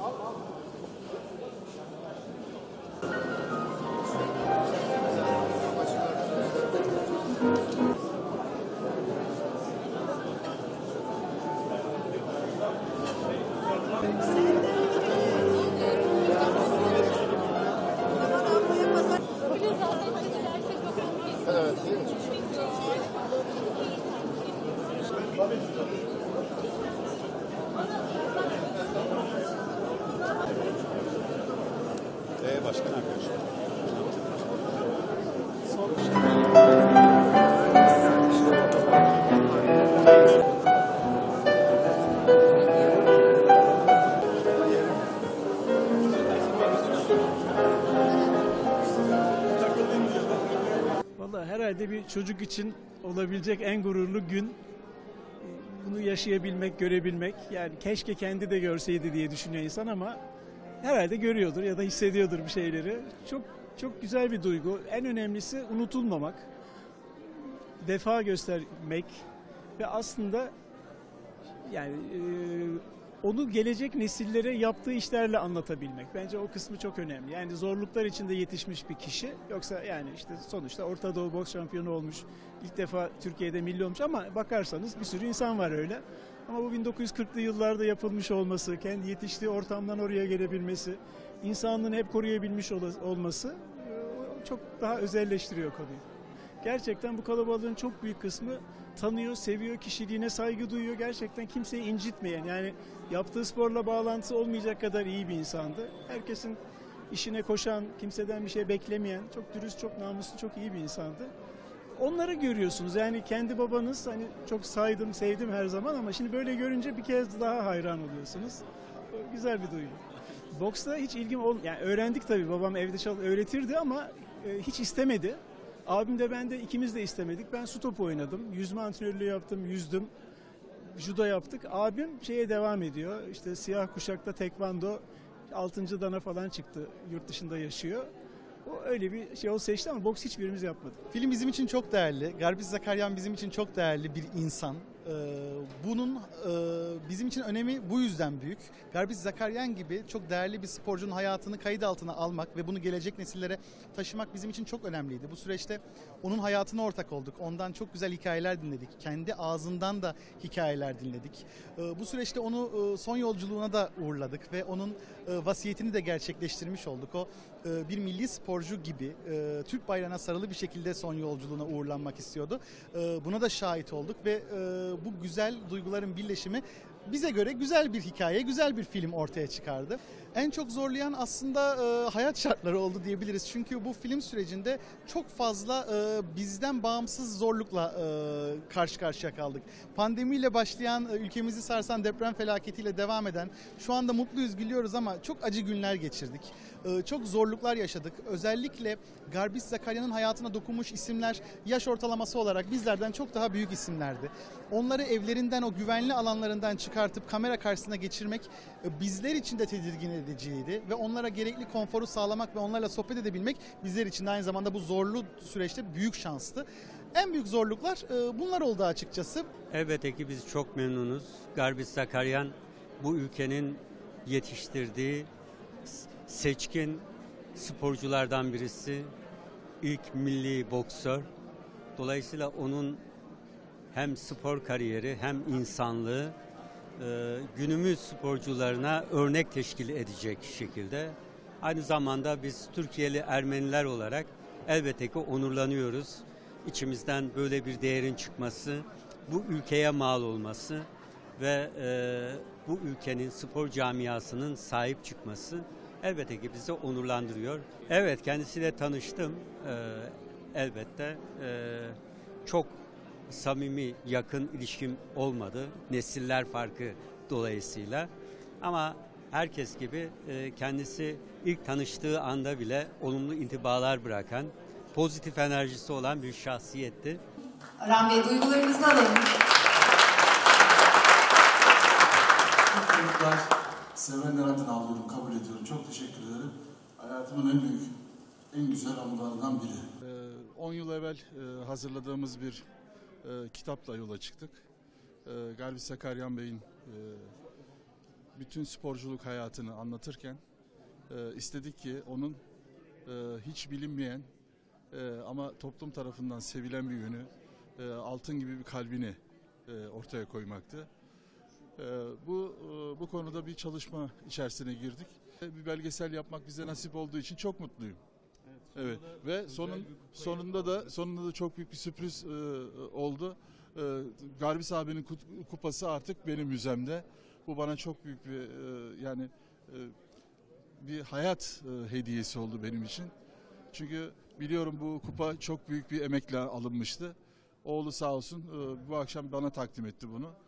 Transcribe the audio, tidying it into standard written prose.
Başkan arkadaşlar. Vallahi herhalde bir çocuk için olabilecek en gururlu gün bunu yaşayabilmek, görebilmek. Yani keşke kendi de görseydi diye düşünüyor insan ama herhalde görüyordur ya da hissediyordur bir şeyleri. Çok çok güzel bir duygu. En önemlisi unutulmamak, vefa göstermek ve aslında yani onu gelecek nesillere yaptığı işlerle anlatabilmek. Bence o kısmı çok önemli. Yani zorluklar içinde yetişmiş bir kişi. Yoksa yani işte sonuçta Orta Doğu boks şampiyonu olmuş. İlk defa Türkiye'de milli olmuş ama bakarsanız bir sürü insan var öyle. Ama bu 1940'lı yıllarda yapılmış olması, kendi yetiştiği ortamdan oraya gelebilmesi, insanlığını hep koruyabilmiş olması çok daha özelleştiriyor konuyu. Gerçekten bu kalabalığın çok büyük kısmı tanıyor, seviyor, kişiliğine saygı duyuyor. Gerçekten kimseyi incitmeyen, yani yaptığı sporla bağlantısı olmayacak kadar iyi bir insandı. Herkesin işine koşan, kimseden bir şey beklemeyen, çok dürüst, çok namuslu, çok iyi bir insandı. Onları görüyorsunuz. Yani kendi babanız, hani çok saydım, sevdim her zaman ama şimdi böyle görünce bir kez daha hayran oluyorsunuz. Güzel bir duygu. Boksta hiç ilgim yani öğrendik tabii, babam evde öğretirdi ama hiç istemedi. Abim de ben de ikimiz de istemedik. Ben su topu oynadım. Yüzme antrenörlüğü yaptım, yüzdüm. Judo yaptık. Abim şeye devam ediyor. İşte siyah kuşakta tekvando 6. dana falan çıktı. Yurt dışında yaşıyor. O öyle bir şey seçti ama boks hiçbirimiz yapmadık. Film bizim için çok değerli. Garbis Zakaryan bizim için çok değerli bir insan. Bunun bizim için önemi bu yüzden büyük. Garbis Zakaryan gibi çok değerli bir sporcunun hayatını kayıt altına almak ve bunu gelecek nesillere taşımak bizim için çok önemliydi. Bu süreçte onun hayatına ortak olduk. Ondan çok güzel hikayeler dinledik. Kendi ağzından da hikayeler dinledik. Bu süreçte onu son yolculuğuna da uğurladık ve onun vasiyetini de gerçekleştirmiş olduk. O bir milli sporcu gibi Türk bayrağına sarılı bir şekilde son yolculuğuna uğurlanmak istiyordu. Buna da şahit olduk ve bu güzel duyguların birleşimi bize göre güzel bir hikaye, güzel bir film ortaya çıkardı. En çok zorlayan aslında hayat şartları oldu diyebiliriz. Çünkü bu film sürecinde çok fazla bizden bağımsız zorlukla karşı karşıya kaldık. Pandemiyle başlayan, ülkemizi sarsan deprem felaketiyle devam eden, şu anda mutluyuz, gülüyoruz ama çok acı günler geçirdik. Çok zorluklar yaşadık. Özellikle Garbis Zakaryan'ın hayatına dokunmuş isimler yaş ortalaması olarak bizlerden çok daha büyük isimlerdi. Onları evlerinden, o güvenli alanlarından çıkartıp kamera karşısına geçirmek bizler için de tedirgin ediciydi ve onlara gerekli konforu sağlamak ve onlarla sohbet edebilmek bizler için de aynı zamanda bu zorlu süreçte büyük şanstı. En büyük zorluklar bunlar oldu açıkçası. Elbette ki biz çok memnunuz. Garbis Zakaryan bu ülkenin yetiştirdiği seçkin sporculardan birisi. İlk milli boksör. Dolayısıyla onun hem spor kariyeri hem insanlığı günümüz sporcularına örnek teşkil edecek şekilde. Aynı zamanda biz Türkiye'li Ermeniler olarak elbette ki onurlanıyoruz. İçimizden böyle bir değerin çıkması, bu ülkeye mal olması ve bu ülkenin spor camiasının sahip çıkması elbette ki bizi onurlandırıyor. Evet, kendisiyle tanıştım. Elbette çok samimi, yakın ilişkim olmadı. Nesiller farkı dolayısıyla. Ama herkes gibi kendisi ilk tanıştığı anda bile olumlu intibalar bırakan, pozitif enerjisi olan bir şahsiyetti. Orhan Bey, duygularınızı alalım. Çocuklar, sevenler adına alıyorum, kabul ediyorum. Çok teşekkür ederim. Hayatımın en büyük, en güzel anılarından biri. 10 yıl evvel hazırladığımız bir kitapla yola çıktık. Garbis Zakaryan Bey'in bütün sporculuk hayatını anlatırken istedik ki onun hiç bilinmeyen ama toplum tarafından sevilen bir yönü, altın gibi bir kalbini ortaya koymaktı. Bu konuda bir çalışma içerisine girdik. Bir belgesel yapmak bize nasip olduğu için çok mutluyum. Evet ve sonunda da çok büyük bir sürpriz oldu. Garbis abinin kupası artık benim müzemde. Bu bana çok büyük bir bir hayat hediyesi oldu benim için. Çünkü biliyorum bu kupa çok büyük bir emekle alınmıştı. Oğlu sağ olsun bu akşam bana takdim etti bunu.